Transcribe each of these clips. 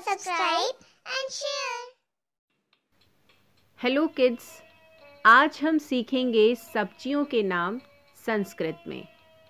subscribe and share. Hello kids, आज हम सीखेंगे सब्जियों के नाम संस्कृत में।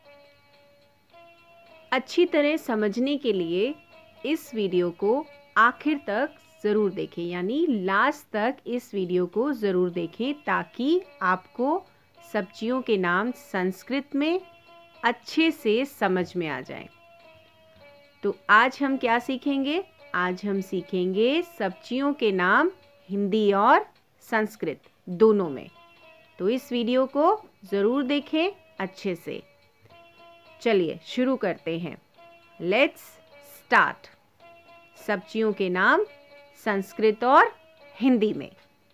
अच्छी तरह समझने के लिए इस वीडियो को आखिर तक ज़रूर देखें, यानी लास्ट तक इस वीडियो को ज़रूर देखें ताकि आपको सब्जियों के नाम संस्कृत में अच्छे से समझ में आ जाए। तो आज हम क्या सीखेंगे? आज हम सीखेंगे सब्जियों के नाम हिंदी और संस्कृत दोनों में। तो इस वीडियो को ज़रूर देखें अच्छे से। चलिए शुरू करते हैं। Let's start. सब्जियों के नाम संस्कृत और हिंदी में।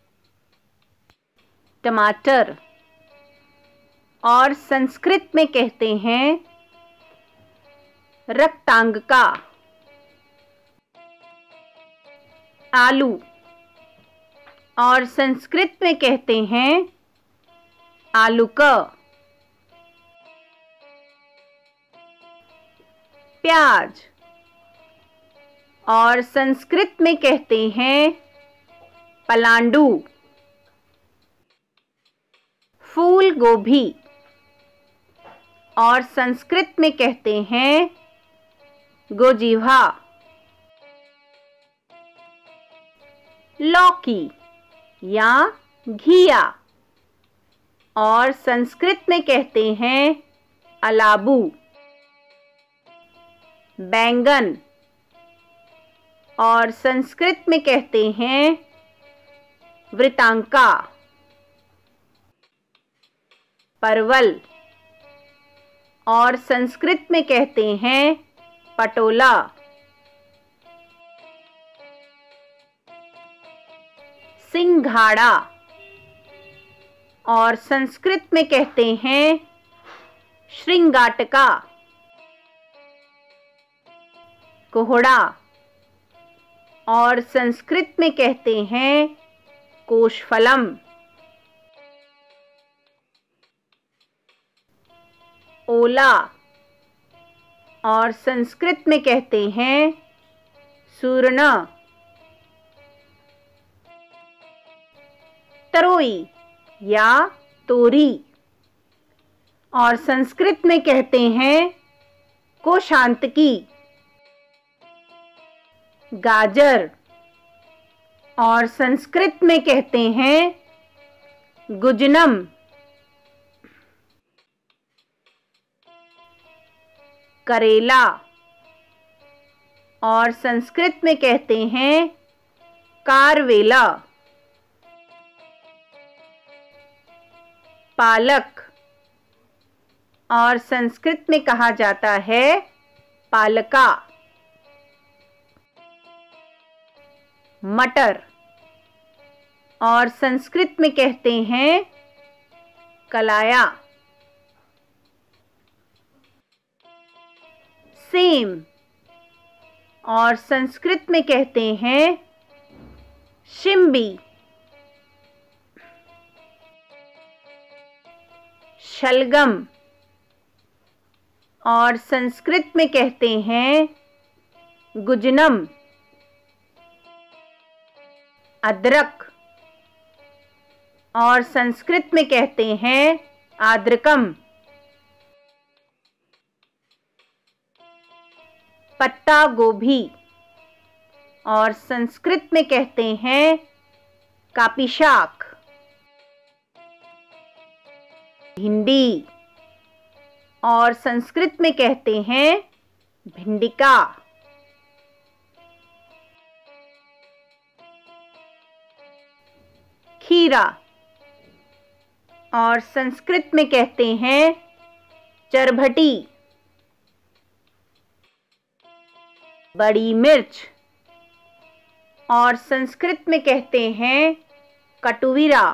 टमाटर और संस्कृत में कहते हैं रक्तांगिका। आलू और संस्कृत में कहते हैं आलूक। प्याज और संस्कृत में कहते हैं पलांडू। फूल गोभी और संस्कृत में कहते हैं गोजीवा। लौकी या घिया और संस्कृत में कहते हैं अलाबू। बैंगन और संस्कृत में कहते हैं वृतांका। परवल और संस्कृत में कहते हैं पटोला। सिंघाड़ा और संस्कृत में कहते हैं श्रृंगाटका। कोहड़ा और संस्कृत में कहते हैं कोशफलम। ओला और संस्कृत में कहते हैं सूर्ण। तरोई या तोरी और संस्कृत में कहते हैं कोशांतकी। गाजर और संस्कृत में कहते हैं गुजनम। करेला और संस्कृत में कहते हैं कारवेला। पालक और संस्कृत में कहा जाता है पालका। मटर और संस्कृत में कहते हैं कलाया। सेम और संस्कृत में कहते हैं शिम्बी। शलगम और संस्कृत में कहते हैं गुजनम। अदरक और संस्कृत में कहते हैं आद्रकम। पत्ता गोभी और संस्कृत में कहते हैं कापिशाक। भिंडी और संस्कृत में कहते हैं भिंडिका। खीरा और संस्कृत में कहते हैं चरभटी। बड़ी मिर्च और संस्कृत में कहते हैं कटुविरा।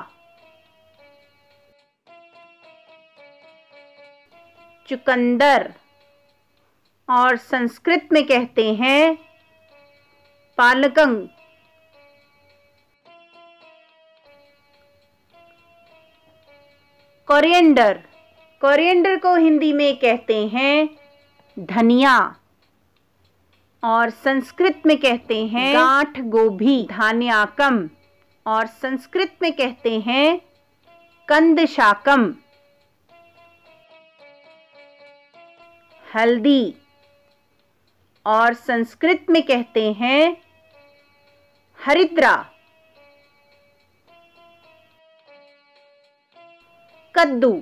चुकंदर और संस्कृत में कहते हैं पालकंग। कोरिएंडर, कोरिएंडर को हिंदी में कहते हैं धनिया। और संस्कृत में कहते हैं गांठ गोभी। धान्याकम और संस्कृत में कहते हैं कंद शाकम। हल्दी और संस्कृत में कहते हैं हरिद्रा। कद्दू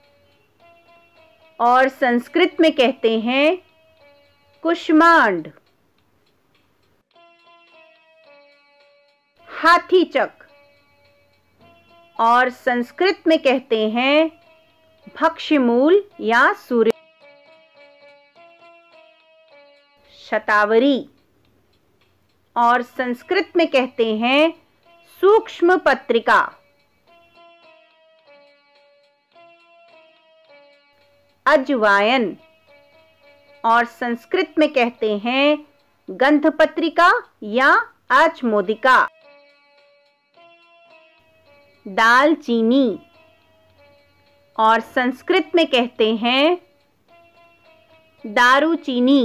और संस्कृत में कहते हैं कुष्मांड। हाथीचक और संस्कृत में कहते हैं भक्ष्यमूल या सूर्य। शतावरी और संस्कृत में कहते हैं सूक्ष्म पत्रिका। अजवायन और संस्कृत में कहते हैं गंध पत्रिका या आचमोदिका। दालचीनी और संस्कृत में कहते हैं दारूचीनी।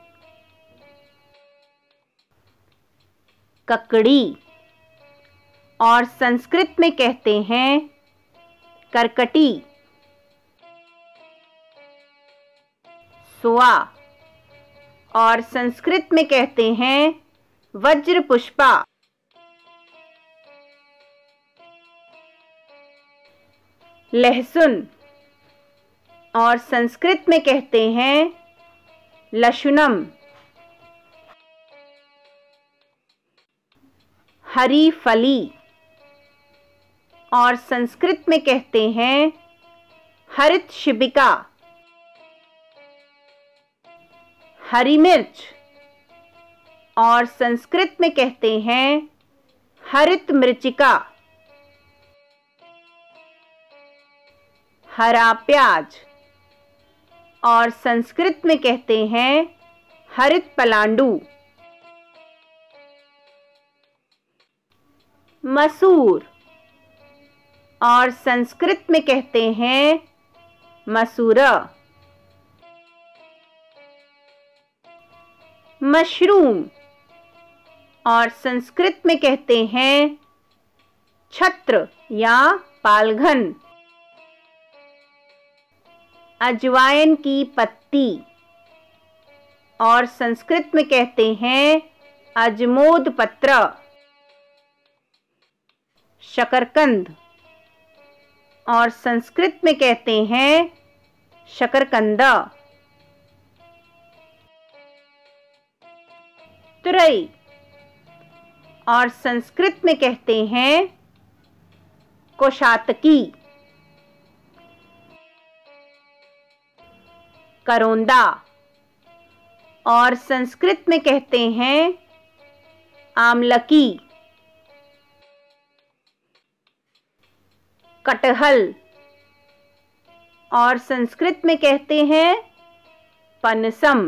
ककड़ी और संस्कृत में कहते हैं करकटी। सोआ और संस्कृत में कहते हैं वज्र पुष्पा। लहसुन और संस्कृत में कहते हैं लशुनम। हरी फली और संस्कृत में कहते हैं हरित शिबिका। हरी मिर्च और संस्कृत में कहते हैं हरित मृचिका। हरा प्याज और संस्कृत में कहते हैं हरित पलांडू। मसूर और संस्कृत में कहते हैं मसूरा। मशरूम और संस्कृत में कहते हैं छत्र या पालघन। अजवाइन की पत्ती और संस्कृत में कहते हैं अजमोद पत्र। शकरकंद और संस्कृत में कहते हैं शकरकंदा। तुरई और संस्कृत में कहते हैं कोशातकी। करोंदा और संस्कृत में कहते हैं आमलकी। कटहल और संस्कृत में कहते हैं पनसम।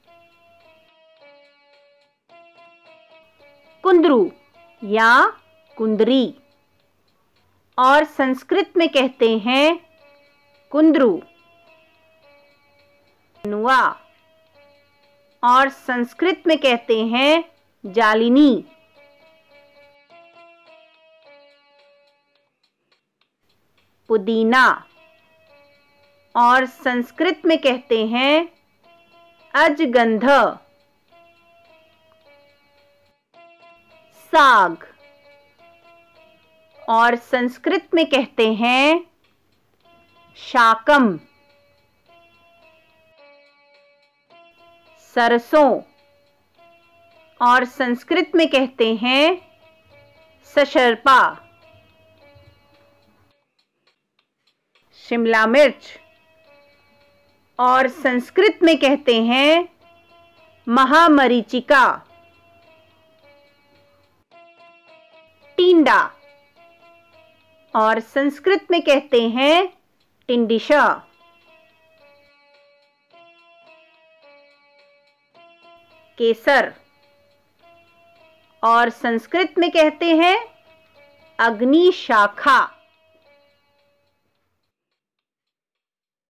कुंदरू या कुंदरी और संस्कृत में कहते हैं कुंदरू। नुआ और संस्कृत में कहते हैं जालिनी। पुदीना और संस्कृत में कहते हैं अजगंध। साग और संस्कृत में कहते हैं शाकम। सरसों और संस्कृत में कहते हैं सशर्पा। शिमला मिर्च और संस्कृत में कहते हैं महामरीचिका। टिंडा और संस्कृत में कहते हैं टिंडिशा। केसर और संस्कृत में कहते हैं अग्नि शाखा।